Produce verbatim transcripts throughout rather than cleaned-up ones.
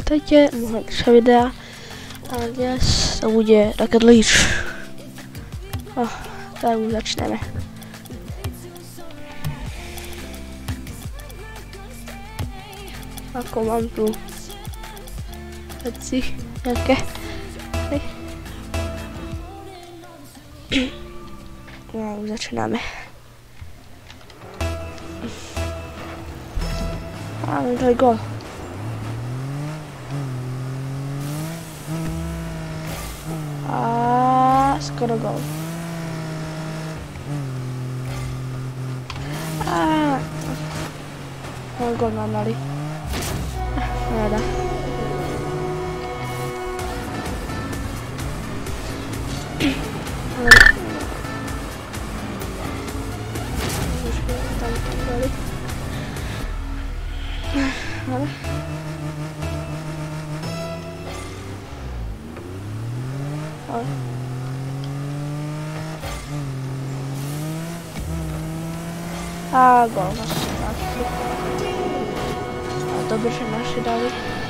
vítajte u mojho ďalšieho videa a dnes to bude Rocket League. Oh, tak už začneme. Ako mám tu veci nejaké. Hej. No, už začíname. Máme tady gól. A skoro gól. A no, gól nám dali. Nada. Tam tam dali. Ale ale a gól naši naši. A dobre, že naši dali.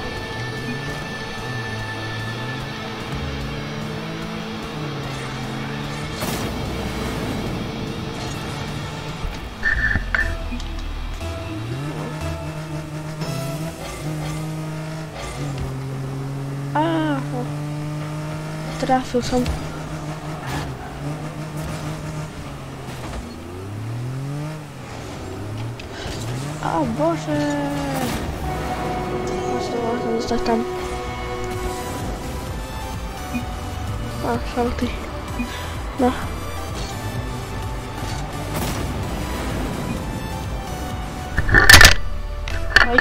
Ah, trafil som. A bože. Musím možno dostať tam. A, šalty. No. Aj.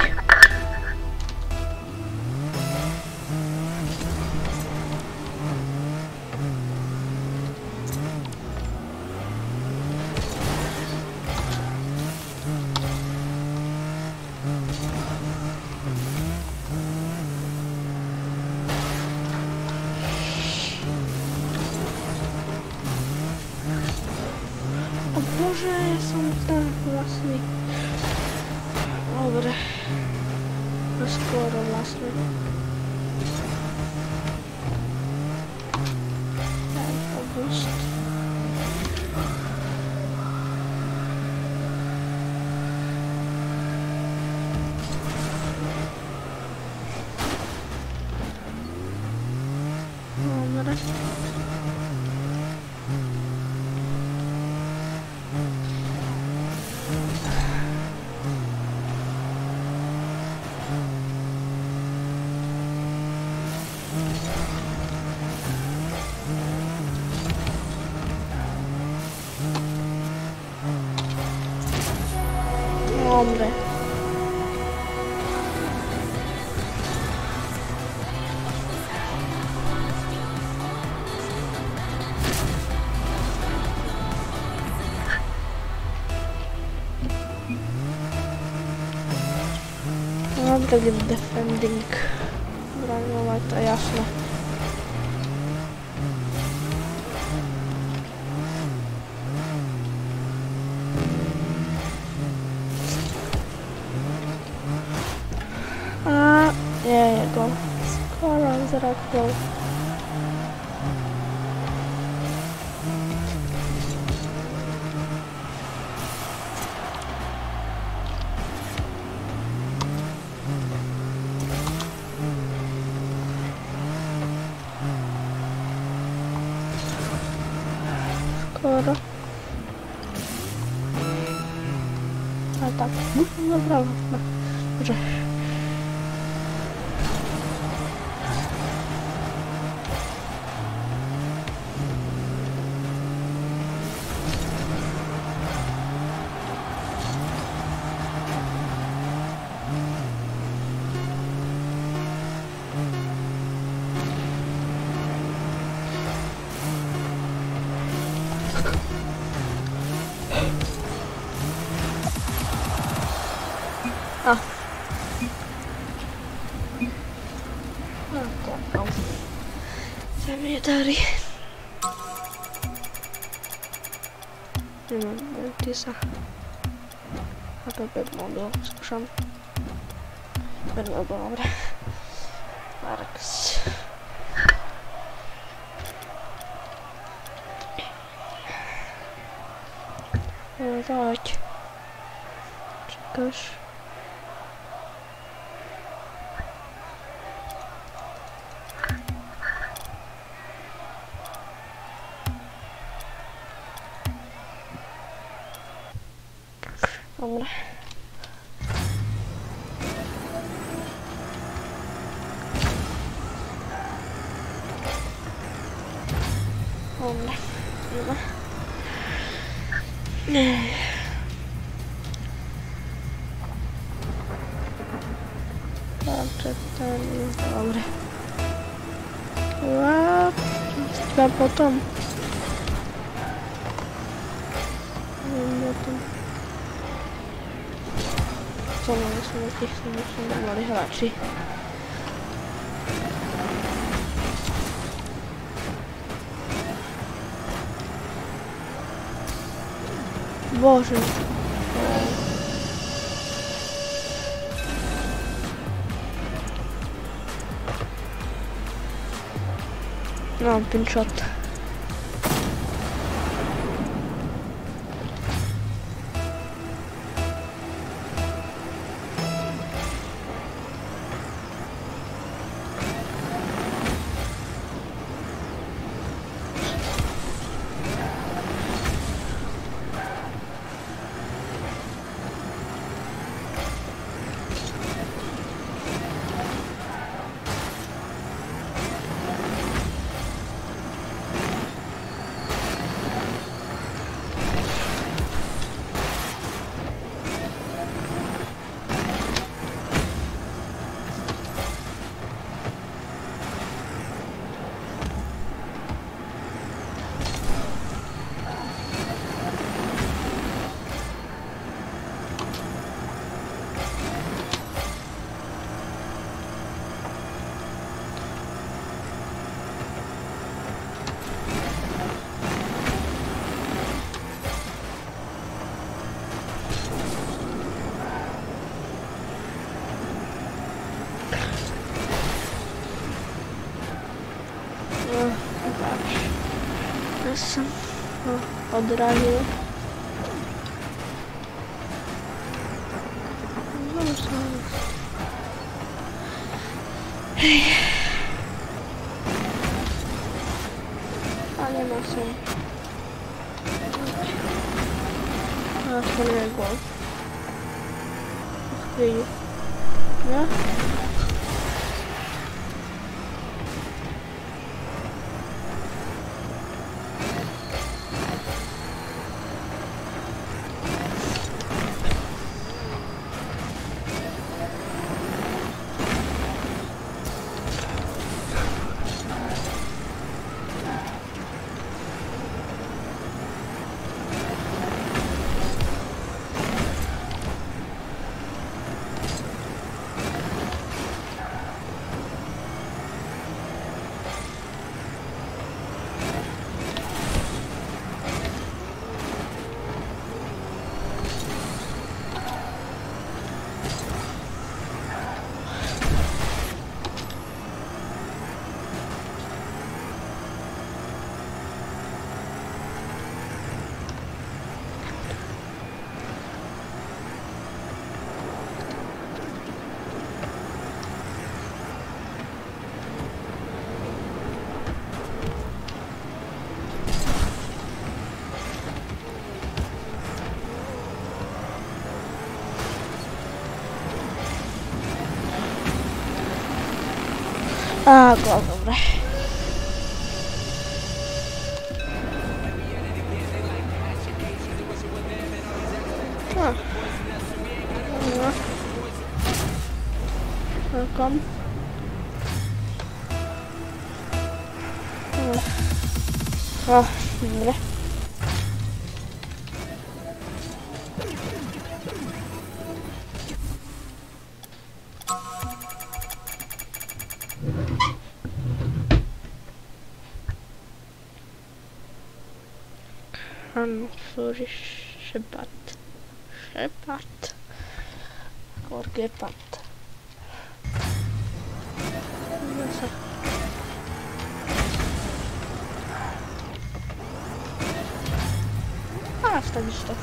Bože, ja som tam vlastne. Dobre. No skoro vlastne. Tak, august. Dobre. Dobre. Mám tak defending. Braňovať, to je jasné. A je, je gól. Skoro zrak gól. Skoro. A tak. Dobra, no. Dobrze. A. No, kopał. Co mnie dali? Nie mam Beltisa. A to pewno do skrzam. Pewno dobre. Marx. No tak. Čekáš. Dobre. Dobre. Dobre. Dobre. A třeba potom. Potom. Co no, jsme těch jsme mladí hráči. Bože. No, pinshot. Ja som ho odradil. Znovu som ho... Hej. A nemal som. A aspoň je gól. Chvíľu. Ja? A, gól, dobre. No. No. Welcome. No. A, dobre. Ano, sorry, Shepard. Shepard. Or Gepard. Zase. A, stawisz to.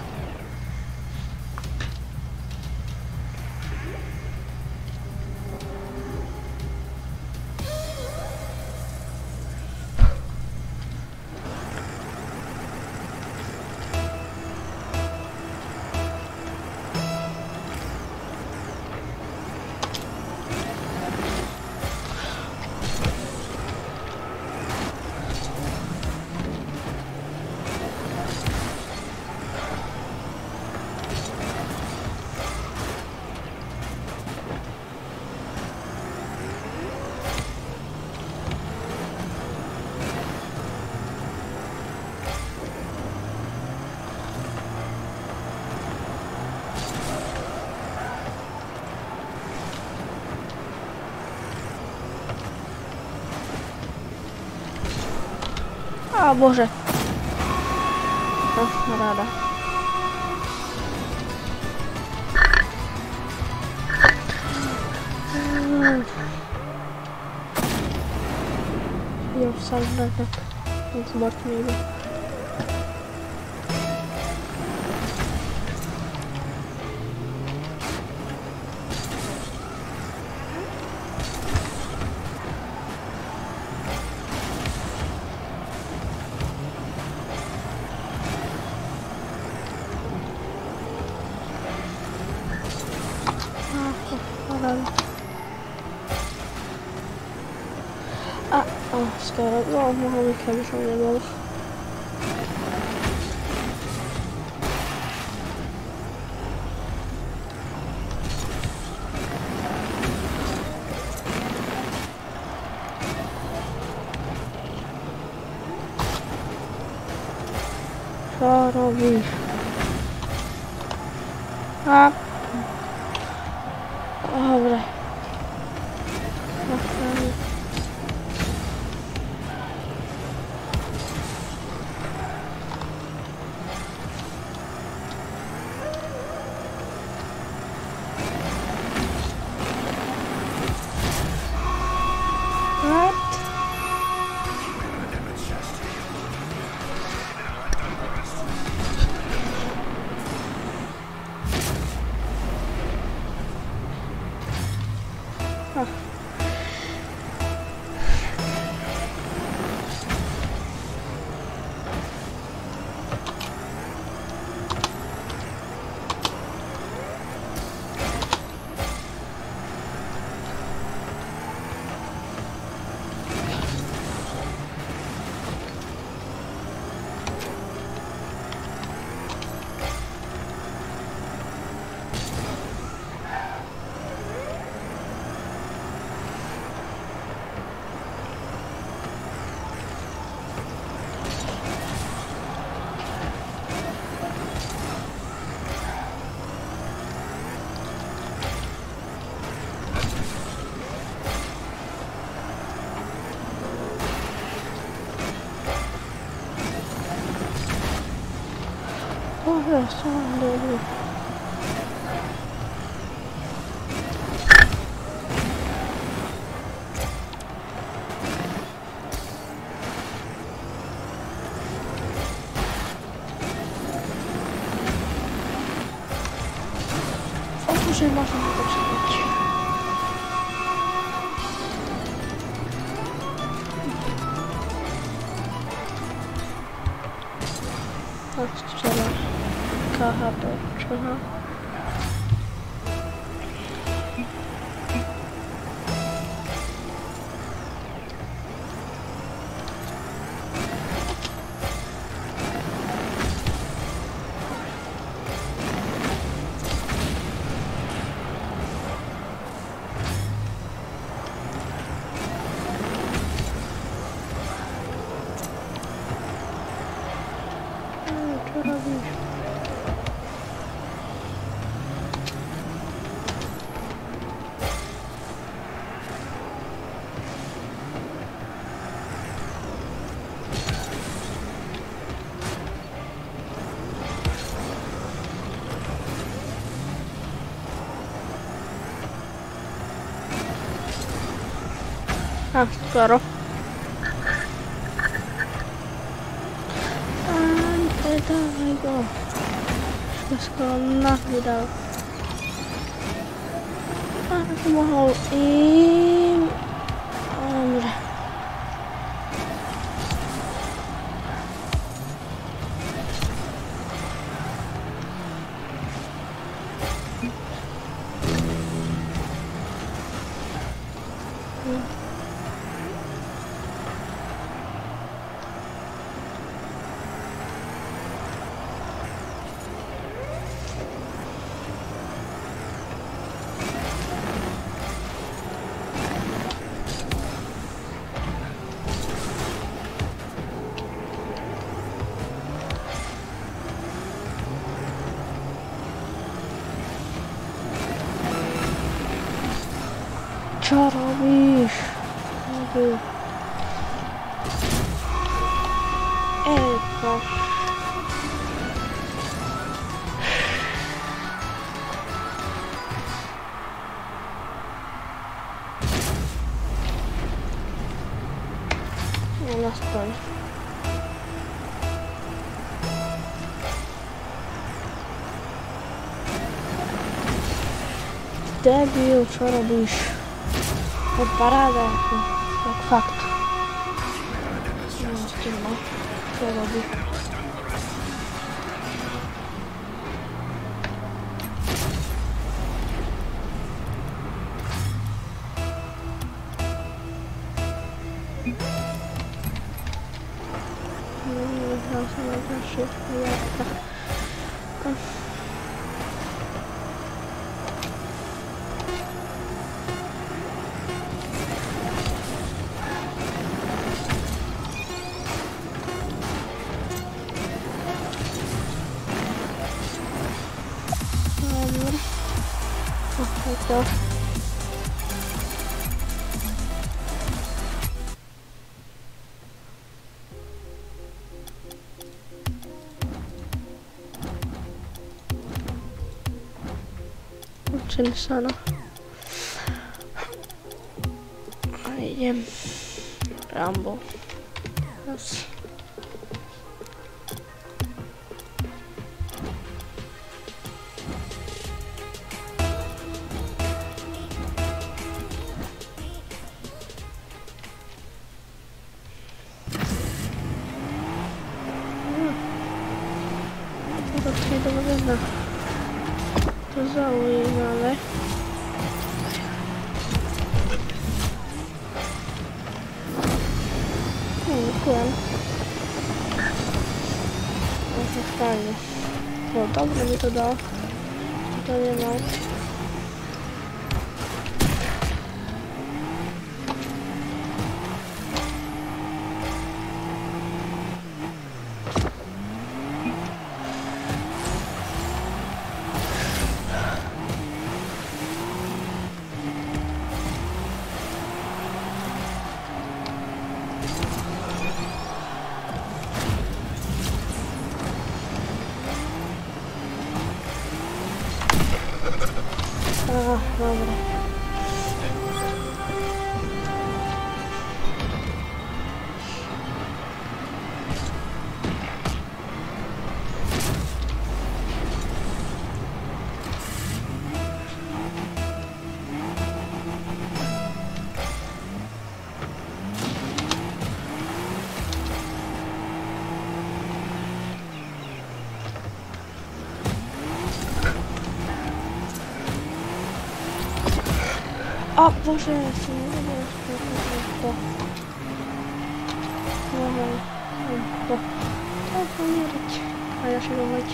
A Boże. O, rada. Ja wcale tak. Więc zobaczmy ile. A, o, skoro, no, mogę kiedyś nie było. Co robisz? A, dobra. Ach. O, jest, o, dobra. O, proszę, masz na to przebić. Tak, strzela. K H P, aha. Co robisz? A, skoro. A, dawaj go. Skoro nas wydał. A, pomohol i... Dobrze. Co robisz? Eko. No na stronie. Debil, co robisz? Pod paradę, jak fakt. No, z tym ma. Co robi? No, nie wiem, co na szybko, jak tak. To. Uczyń sana. Idziemy. Rambo. Raz. To wygląda. To zauważymy. Nie, kułem. No to fajnie. No dobrze mi to dało. To nie ma. A, dobra. O Boże, ja się nie lubię to. Dobra, to. To pomierać. A ja się robić.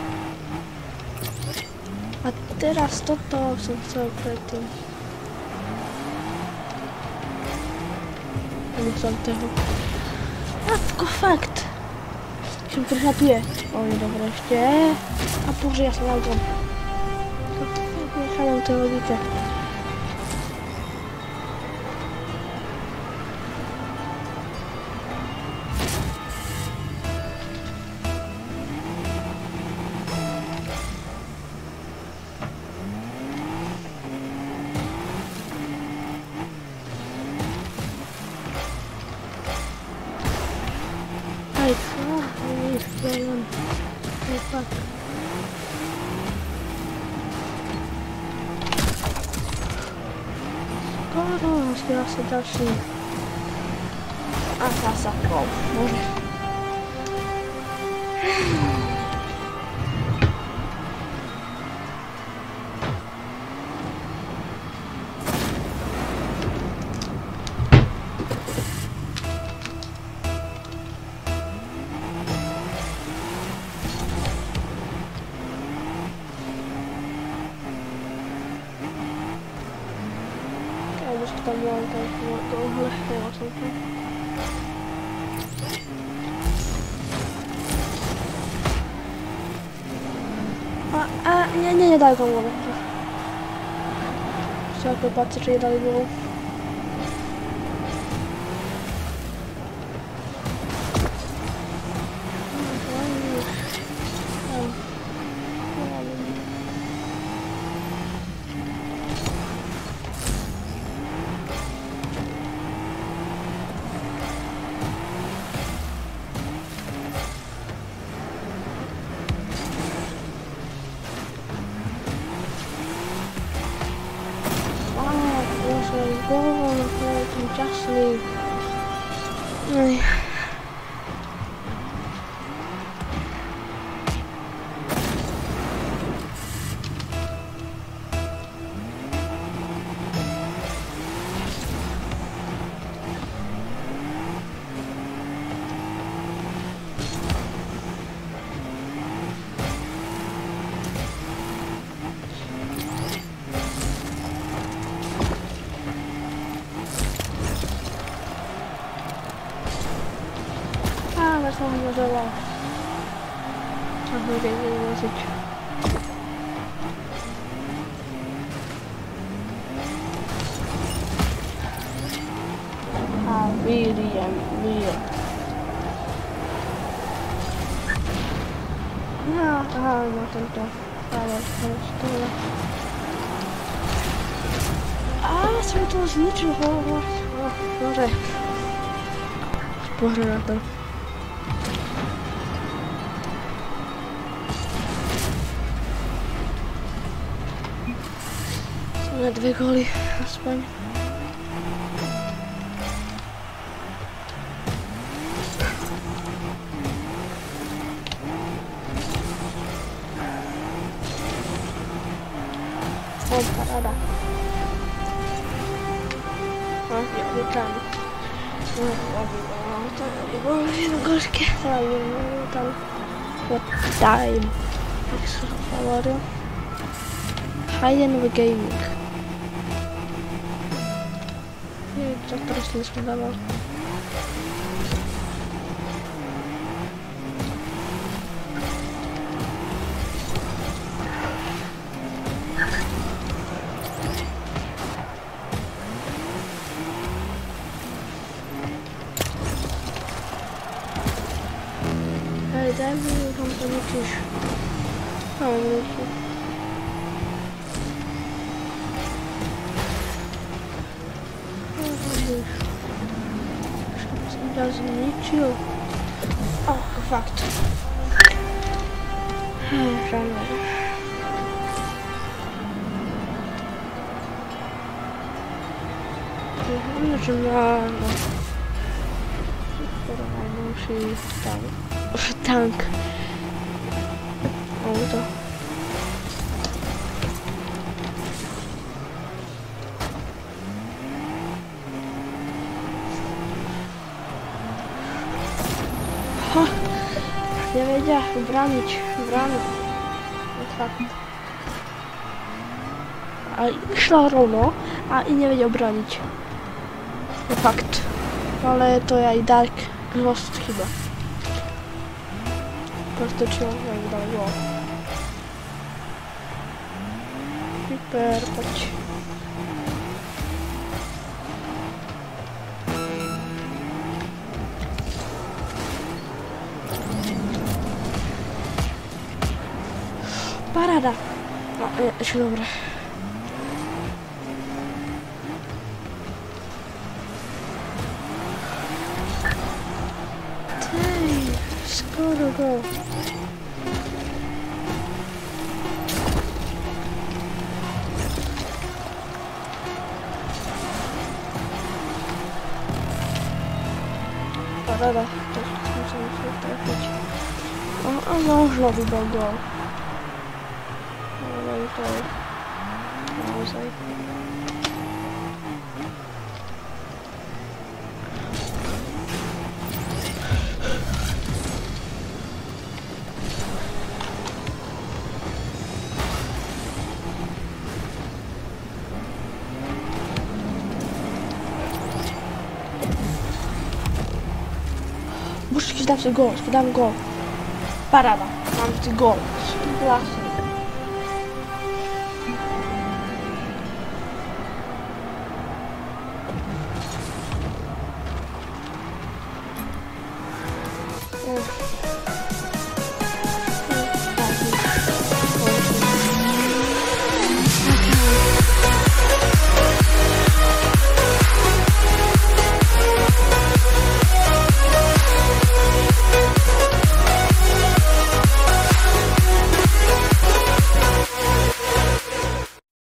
A teraz to to są całe plety. Nie są tego. A tylko fakt. Się przelatuje. O nie, dobra, jeszcze. A Boże, ja sobie auto. To jechałem tę logikę. Nie, fuck. Skoro zbiera się dalszy. A klasa, wow, może. Tam byłam tak, to lehkiego tylko. A, a, nie, nie, nie dalej tą głowę. Chciałam popatrzeć, czy je dalej było. Głową, tymczasem. Ej. That's what was alive. I'm going to get you a message. I really am real. No, I'm not going to follow. Ah, so it was literally horrible. Oh, sorry. Spoiler na to. Na dwie goli, aspoň. O, parada. O, nie obiecamy. No, to było gorzkie. Tam, what time? Fawory. Hide and gaming. Nie wiem, co teraz nie sprzedawał. Ej, daj mi tam to jakieś... O, jakieś... Doesn't need you. Oh, fucked. Run away. I'm not sure. But I know she's tank. Tank. Oh, the. Ha! Nie wiedział bronić, bronić. Fakt. A szło równo, a i nie wiedział bronić. Fakt. Ale to ja i Dark Lost chyba. Praktycznie jak dalej było. Super, chodź. Parada! No, jeszcze dobra. Tej, skoro go. rada. To muszę się trafić. A, a można chyba go. Ale i to... Pauzaj. Muszę dać gol, dam gol. Parada, mam ty gol. Klasy.